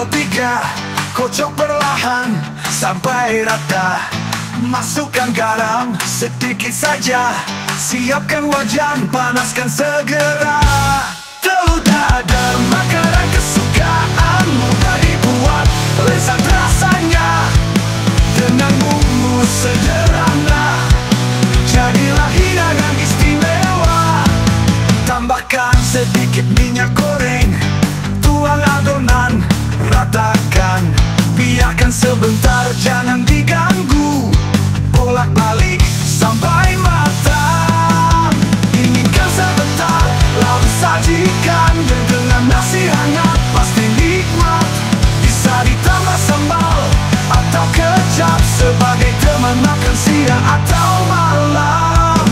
sambal 3, kocok perlahan sampai rata. Masukkan garam sedikit saja, siapkan wajan, panaskan segera. Telur dadar, makanan kesukaan, mudah dibuat, lezat rasanya. Dengan bumbu sederhana, jadilah hidangan istimewa. Tambahkan sedikit minyak goreng, tuang adonan, ratakan. Biarkan sebentar, jangan diganggu, bolak-balik sampai matang. Dinginkan sebentar, lalu sajikan dengan nasi hangat, pasti nikmat. Bisa ditambah sambal atau kecap sebagai teman makan siang atau malam.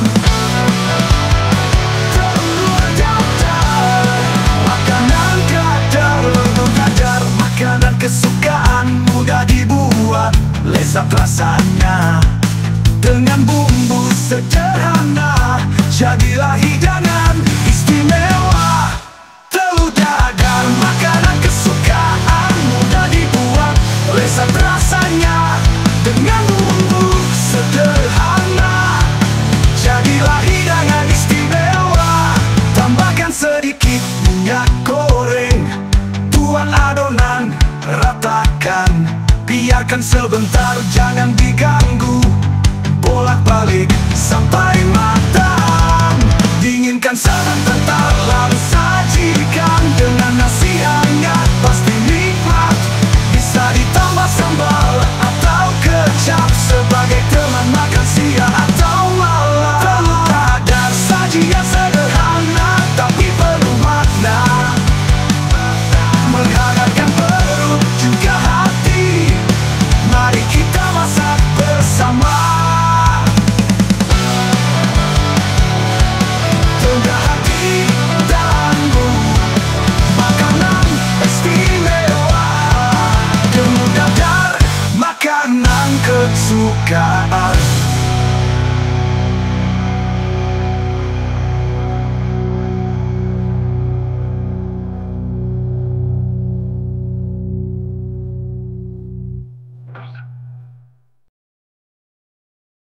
Telur dadar, makanan kadar. Telur dadar, makanan kesukaan, mudah dibuat, lezat rasanya. Dengan bumbu sederhana, jadilah hidangan istimewa. Telur dadar, makanan kesukaan, mudah dibuat, lezat rasanya. Dengan bumbu sederhana, jadilah hidangan istimewa. Tambahkan sedikit minyak goreng, tuang adonan, ratakan. Biarkan sebentar, jangan diganggu, bolak-balik sampai matang. Dinginkan sebentar, lalu sajikan dengan nasi hangat, pasti nikmat. Bisa ditambah sambal atau kecap sebagai teman makan siang atau malam. Telur dadar, sajian sederhana tapi penuh makna, menghangatkan perut juga hati. Mari kita masak bersama. Tenggah hati dalamku, makanan istimewa. Telur dadar, makanan kesukaan.